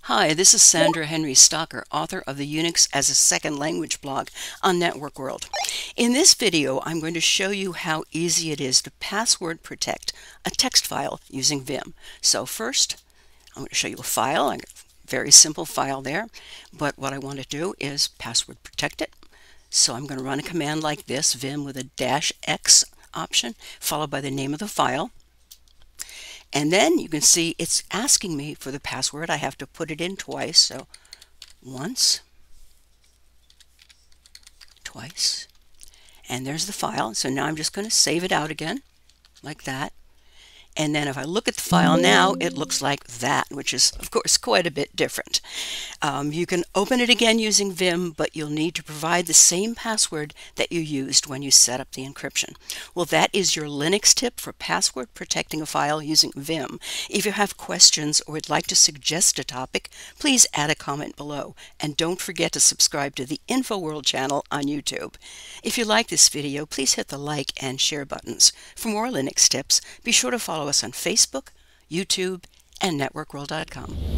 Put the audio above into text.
Hi, this is Sandra Henry Stocker, author of the Unix as a Second Language blog on Network World. In this video, I'm going to show you how easy it is to password protect a text file using Vim. So first, I'm going to show you a file, a very simple file there, but what I want to do is password protect it. So I'm going to run a command like this, Vim with a -x option, followed by the name of the file. And then you can see it's asking me for the password. I have to put it in twice. So once, twice, and there's the file. So now I'm just going to save it out again like that. And then if I look at the file now, it looks like that, which is, of course, quite a bit different. You can open it again using Vim, but you'll need to provide the same password that you used when you set up the encryption. Well, that is your Linux tip for password protecting a file using Vim. If you have questions or would like to suggest a topic, please add a comment below. And don't forget to subscribe to the InfoWorld channel on YouTube. If you like this video, please hit the like and share buttons. For more Linux tips, be sure to follow us on Facebook, YouTube, and networkworld.com.